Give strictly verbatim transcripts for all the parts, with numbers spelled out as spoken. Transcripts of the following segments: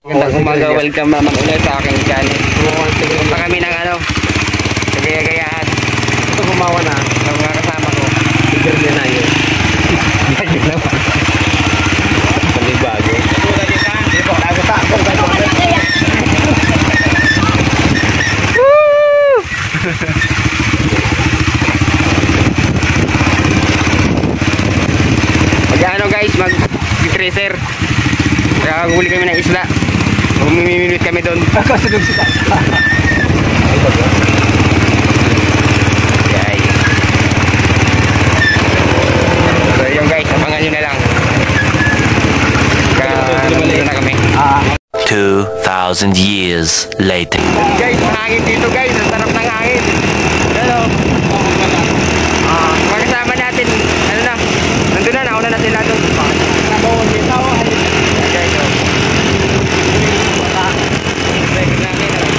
Magandang umaga, welcome naman ulit sa aking channel. Punta kami ng ano, sa Gaya-Gayahan. Ito gumawa na. Sa mga kasama ko. Tigil din na yun. Ganyan naman. Panibago. Ito, nagata. Mag-ano guys, mag-tracer. Kaya huli kami ng isla. Humiminute kami doon. Kasunod sila. Guys. So yung guys, abangan nyo na lang. Kaya nandito na kami. two thousand years later. Guys, mahangin dito guys. Ang sarap ng hangin. Hello. Ah, mga kasama natin. Ano na? Nandun na, nauna na sila doon. Nabawon din ako. Guys, oh. Breaking namin, oh.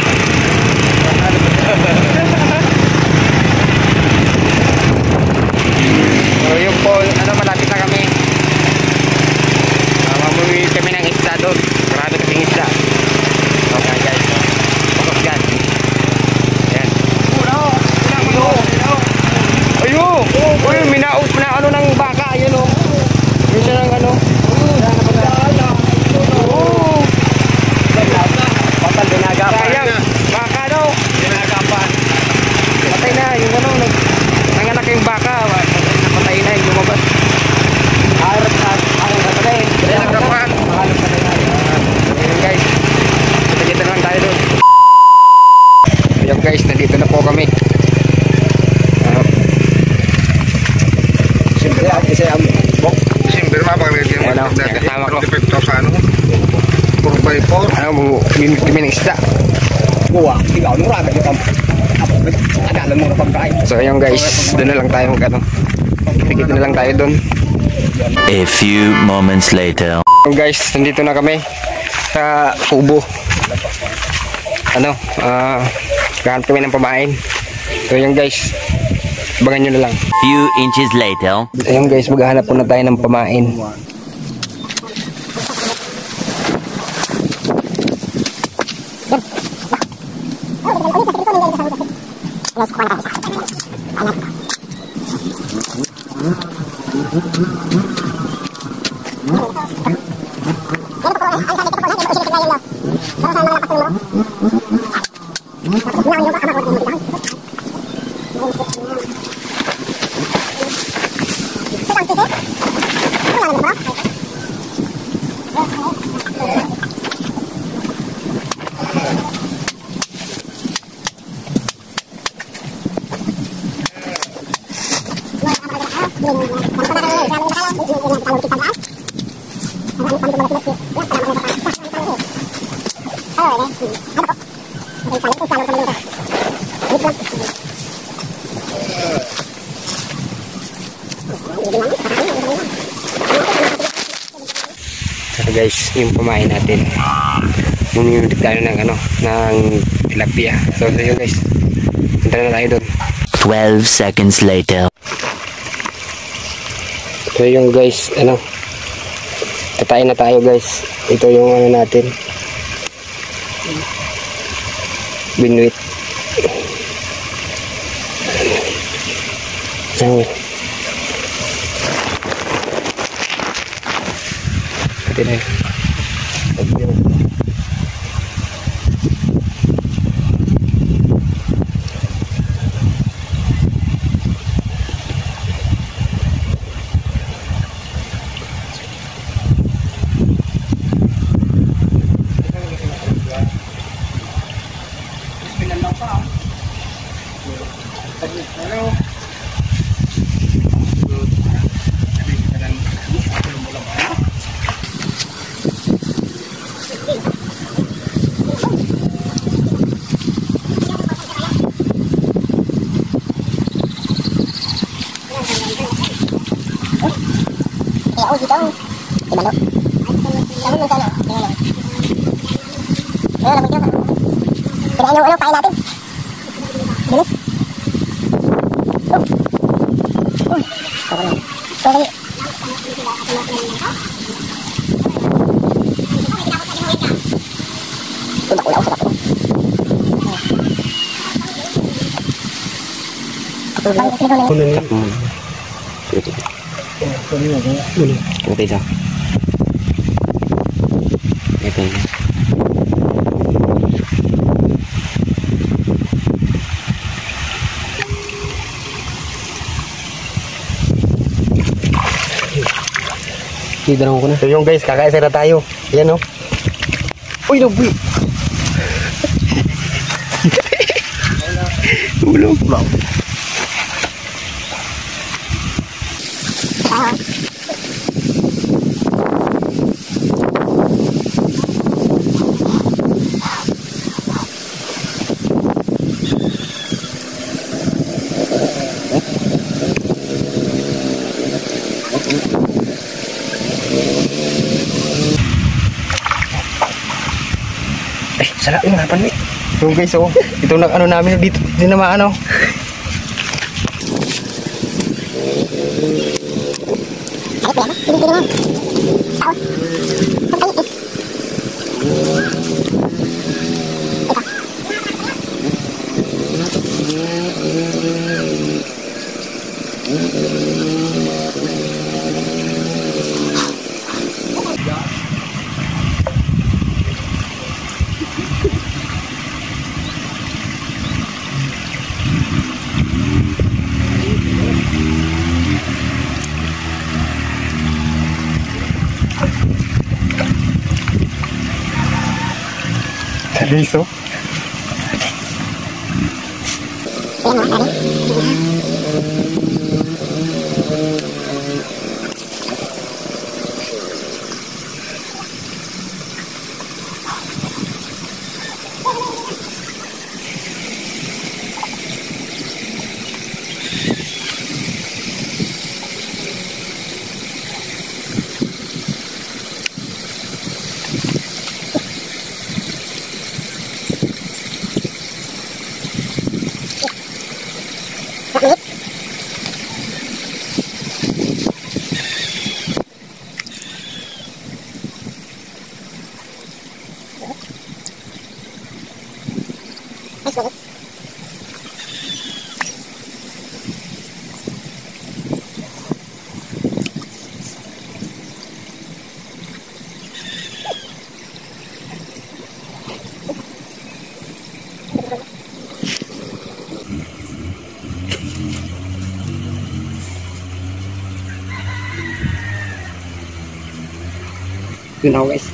So yung po, ano, malapit na kami. Uh, Mamuli kami ng isda doon. Marami kasing isda. Okay guys, oh. Pasok dyan. Ayan. Ayun! Uy, minaop na ano ng baka. Ayun, oh. Yun siya ng ano. Oh. Patay dinagapan. Sayang. Baka daw. Dinagapan. Patay na. Yung ano, nanganak yung baka. Napatay na yung lumabas. Harap na. Harap na patay. Dinagapan. Harap na patay. Ayun guys. Kita-kita lang tayo doon. Ayun guys, nandito na po kami. Uh, Siyempre, at isa ang bok. Siyempre, mapaglalagyan mo Ano, dati. kasama ko. Epekto sa ano? four by four. ano, minute kami ng isda. Buwa. Ikaw, nung raga dito. Agalan mo na pagkain. So ayun guys, doon na lang tayo mag ano. Kita na lang tayo doon. A few moments later. So guys, nandito na kami sa kubo. Ano, ah, uh, gahanap kami ng pamain. So ayun guys, abangan nyo na lang. Few inches later. Ayun guys, maghahanap po na tayo ng pamain. So guys, yung pamain natin. Mumimili tayo ng ano, ng tilapia. So yun guys, punta na tayo doon. twelve seconds later. So yung guys, ano, katayin na tayo guys. Ito yung ano natin, binwet. So ito na yun. Hello. Kaya ulit ito, ibalo. Sabi mo sa ano? Ayan lang. Ayan lang ito. Kaya yung ano, kain natin. Bilis. Oh. Oh. Sorry. Sorry. Ulaw sa kapatid. Bang, sino na yun? Hmm. Ito. Ito isa. Ito isa. Hidran ko na. So yung guys, kakaisa na tayo. Ayan o. Uy, nabuy. Tulog. Wow. Eh, sarap yung harapan ni. So guys, oh, ito na ano namin dito, hindi na maano. Sarap yan, hindi ko naman. Tao. Pagkalit Guys, oh. Ayan mo, ano? Bakit? Ay, bakit? Yun ako guys.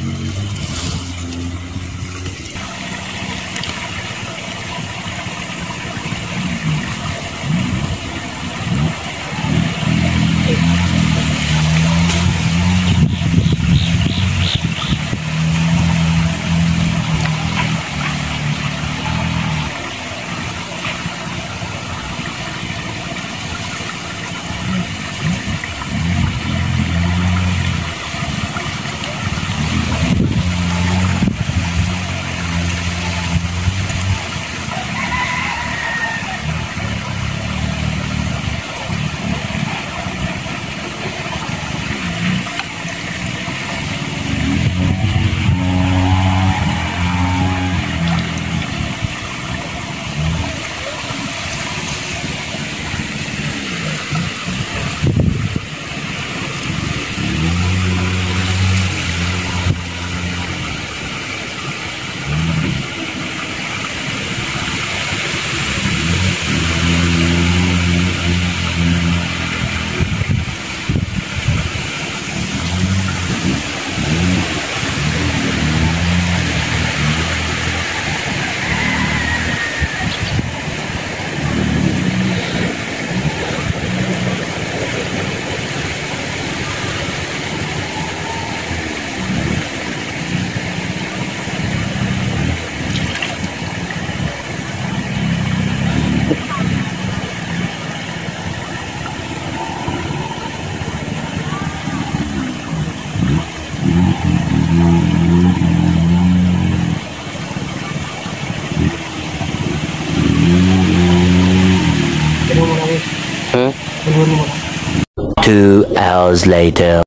Huh? Two hours later.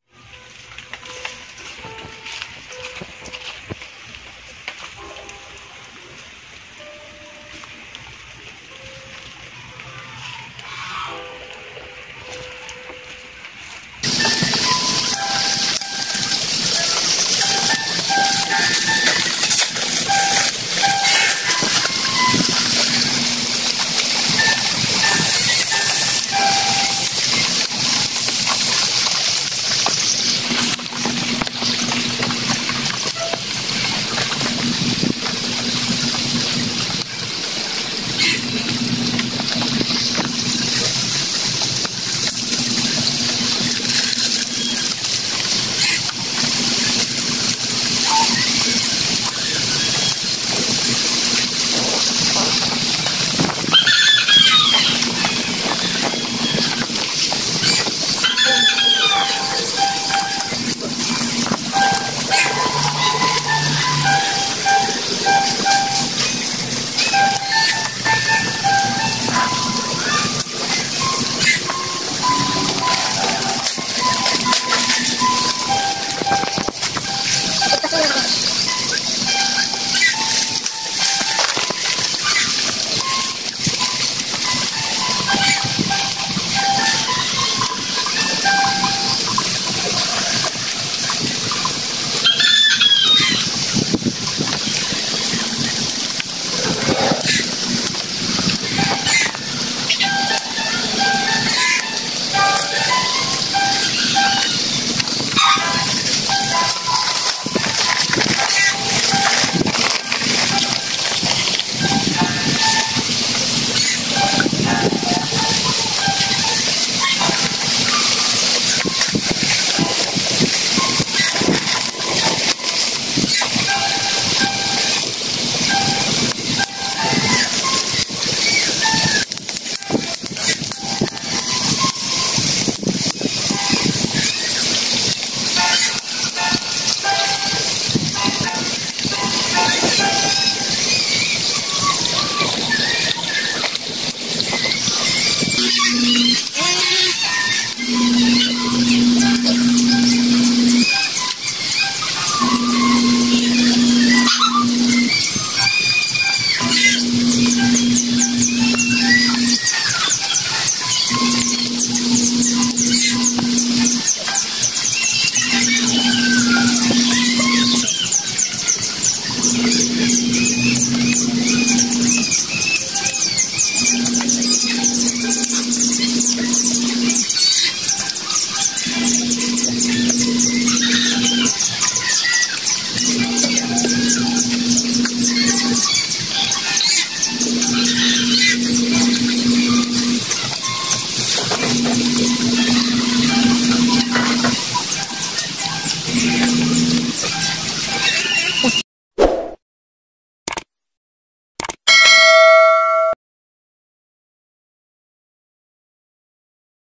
Ayan.